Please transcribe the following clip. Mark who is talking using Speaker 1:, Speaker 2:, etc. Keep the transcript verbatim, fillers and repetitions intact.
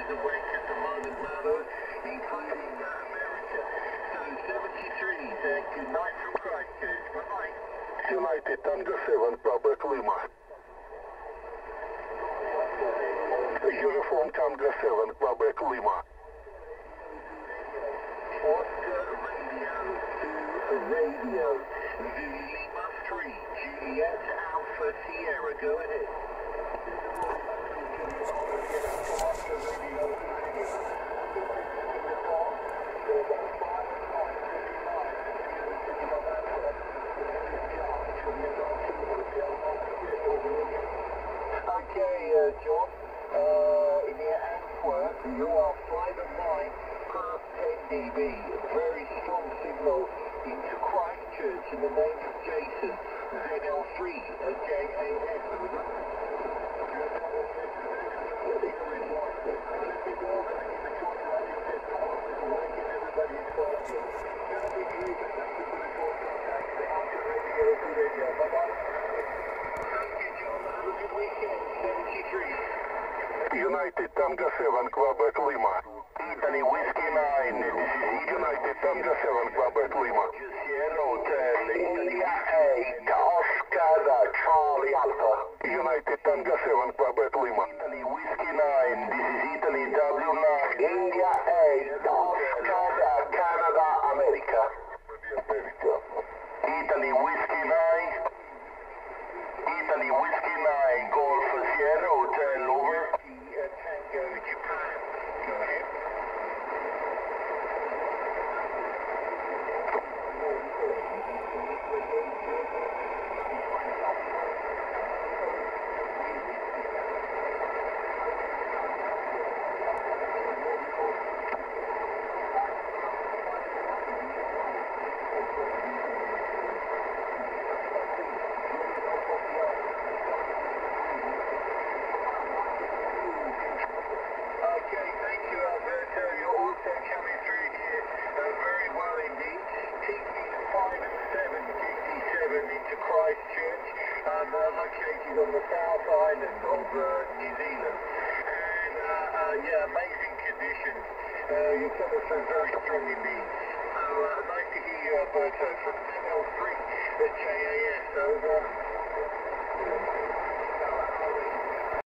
Speaker 1: is awake at the moment, Mallow, including uh, America. So seventy-three, uh, good night from Christchurch. Bye-bye.
Speaker 2: United Tango seven, Quebec Lima. Uniform Tango seven, Quebec Lima.
Speaker 1: Oscar Radio to Radio. Lima three, Juliet Alpha Sierra, go ahead. Okay, uh, John, uh, in your Antwerp, you are five and nine past ten D B. Very strong signal into Christchurch in the name of Jason. Z L three, uh, J A S.
Speaker 2: United Tango seven, Quebec Lima.
Speaker 1: Italy Whiskey nine, this is
Speaker 2: United Tango seven, Quebec Lima.
Speaker 1: Sierra Hotel, India eight, Oscar Charlie Alpha.
Speaker 2: United Tango seven, Quebec Lima.
Speaker 1: Italy Whiskey nine, this is Italy W nine, India eight, Oscar Canada America. Italy Whiskey nine, Italy Whiskey nine, Golf Sierra Hotel, over. Tango Japan, go ahead. Christchurch, um, uh, located on the South Island of uh, New Zealand. And uh, uh, yeah, amazing conditions. Uh, you're coming through very strong indeed. So uh, nice to hear you, Alberto, from N L three at J A S. Over.